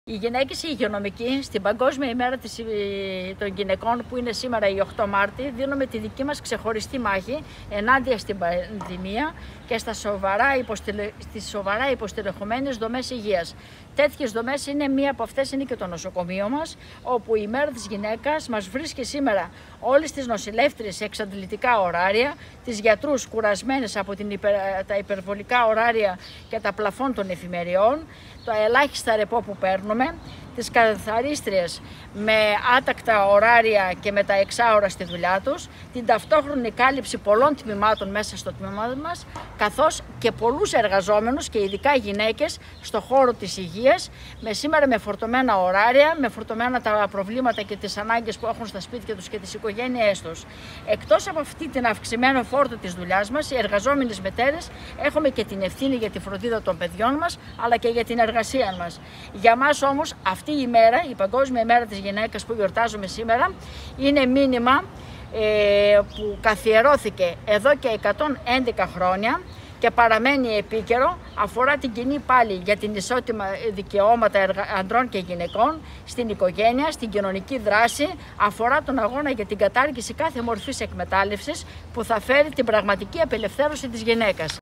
Οι γυναίκες οι υγειονομικοί στην Παγκόσμια ημέρα των γυναικών που είναι σήμερα η 8 Μάρτη δίνουμε τη δική μας ξεχωριστή μάχη ενάντια στην πανδημία και στις σοβαρά υποστελεχωμένες δομές υγείας. Τέτοιες δομές μία από αυτές είναι και το νοσοκομείο μας, όπου η μέρα της γυναίκας μας βρίσκει σήμερα όλες τις νοσηλεύτριες σε εξαντλητικά ωράρια, τις γιατρούς κουρασμένες από τα υπερβολικά ωράρια και τα πλαφόν των εφημεριών, τα ελάχιστα ρεπό που παίρνουμε, τις καθαρίστριες με άτακτα ωράρια και με τα εξάωρα στη δουλειά τους, την ταυτόχρονη κάλυψη πολλών τμήματων μέσα στο τμήμα μας, καθώς και πολλούς εργαζόμενους και ειδικά γυναίκες στο χώρο της υγείας, σήμερα με φορτωμένα ωράρια, με φορτωμένα τα προβλήματα και τις ανάγκες που έχουν στα σπίτια τους και τις οικογένειές τους. Εκτός από αυτή την αυξημένο φόρτο της δουλειάς μας, οι εργαζόμενες μητέρες έχουμε και την ευθύνη για τη φροντίδα των παιδιών μας, αλλά και για την εργασία μας. Για μας όμως αυτή η μέρα, η Παγκόσμια ημέρα της γυναίκας που γιορτάζουμε σήμερα, είναι μήνυμα που καθιερώθηκε εδώ και 111 χρόνια και παραμένει επίκαιρο, αφορά την κοινή πάλη για την ισότιμα δικαιώματα ανδρών και γυναικών στην οικογένεια, στην κοινωνική δράση, αφορά τον αγώνα για την κατάργηση κάθε μορφής εκμετάλλευσης που θα φέρει την πραγματική απελευθέρωση της γυναίκας.